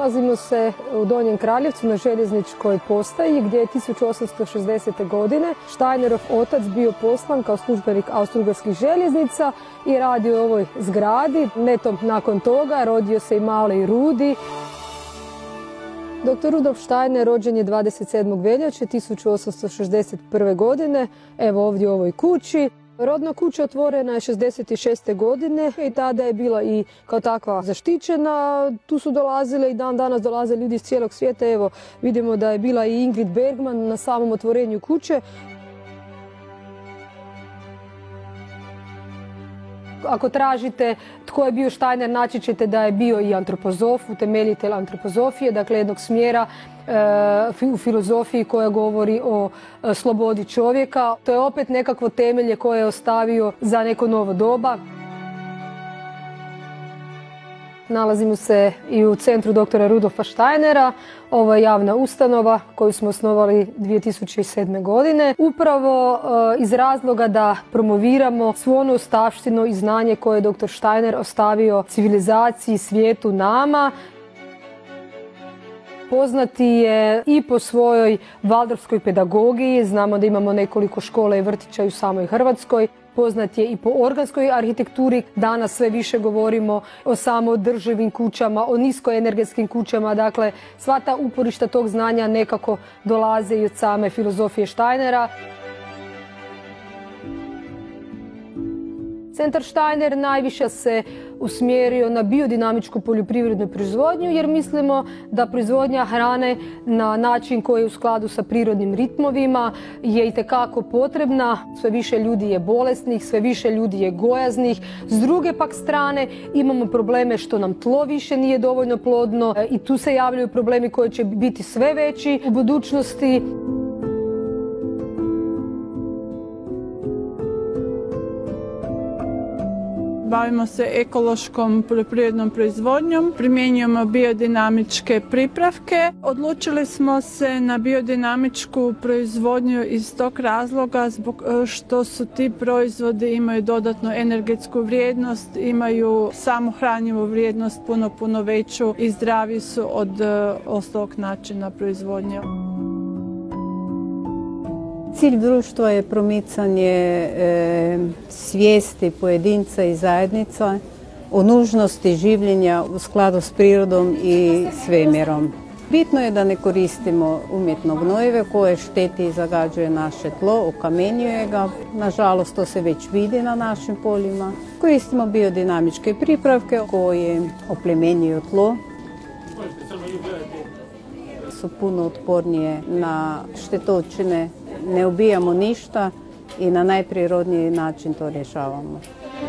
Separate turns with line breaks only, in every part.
Nalazimo se u Donjem Kraljevcu na željezničkoj postaji gdje je 1860. godine Steinerov otac bio poslan kao službenik Austro-Ugarskih željeznica i radio u ovoj zgradi. Netom nakon toga rodio se i mali Rudi. Dr. Rudolf Steiner rođen je 27. veljače 1861. godine, evo ovdje u ovoj kući. Rodna kuća otvorena je 66. godine i tada je bila i kao takva zaštićena. Tu su dolazile i dan danas dolaze ljudi iz cijelog svijeta. Evo vidimo da je bila i Ingrid Bergman na samom otvorenju kuće. Ako tražite tko je bio Steiner, naći ćete da je bio i antropozof, utemeljitelj antropozofije, dakle jednog smjera u filozofiji koja govori o slobodi čovjeka. To je opet nekakvo temelje koje je ostavio za neko novo doba. Nalazimo se i u centru dr. Rudolfa Steinera. Ovo je javna ustanova koju smo osnovali 2007. godine. Upravo iz razloga da promoviramo svu onu ostavštinu i znanje koje je dr. Steiner ostavio civilizaciji, svijetu, nama. Poznati je i po svojoj valdorfskoj pedagogiji. Znamo da imamo nekoliko škola i vrtića u samoj Hrvatskoj. Poznat je i po organskoj arhitekturi. Danas sve više govorimo o samoodrživim kućama, o niskoenergetskim kućama. Dakle, sva ta uporišta tog znanja nekako dolaze i od same filozofije Steinera. Centar Steiner najviše se usmjerio na biodinamičku poljoprivrednu proizvodnju jer mislimo da proizvodnja hrane na način koji je u skladu sa prirodnim ritmovima je itekako potrebna. Sve više ljudi je bolesnih, sve više ljudi je gojaznih. S druge pak strane imamo probleme što nam tlo više nije dovoljno plodno i tu se javljaju problemi koji će biti sve veći u budućnosti.
Bavimo se ekološkom poljoprivrednom proizvodnjom, primjenjujemo biodinamičke pripravke. Odlučili smo se na biodinamičku proizvodnju iz tog razloga zbog što su ti proizvodi imaju dodatnu energetsku vrijednost, imaju samohranjivu vrijednost puno veću i zdraviji su od ostalog načina proizvodnje.
Cilj društva je promicanje svijesti pojedinca i zajednica o nužnosti življenja u skladu s prirodom i svemirom. Bitno je da ne koristimo umjetno gnojive koje šteti i zagađuje naše tlo, okamenjuje ga. Nažalost, to se već vidi na našim poljima. Koristimo biodinamičke pripravke koje oplemenjuju tlo. Su puno otpornije na štetočine. Ne ubijamo ništa i na najprirodniji način to rješavamo.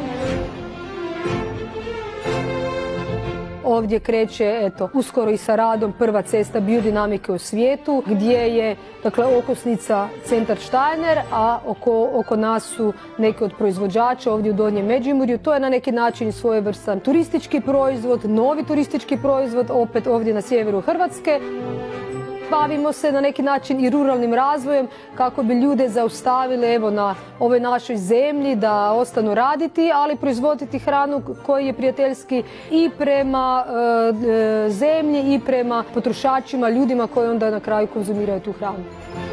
Ovdje kreće uskoro i sa radom prva cesta biodinamike u svijetu gdje je okosnica Centar Steiner, a oko nas su neki od proizvođača ovdje u Donjem Međimurju. To je na neki način svojevrstan turistički proizvod, novi turistički proizvod opet ovdje na sjeveru Hrvatske. Bavimo se na neki način i ruralnim razvojem kako bi ljude zaustavili na ovoj našoj zemlji da ostanu raditi, ali proizvoditi hranu koji je prijateljski i prema zemlji i prema potrošačima, ljudima koji onda na kraju konzumiraju tu hranu.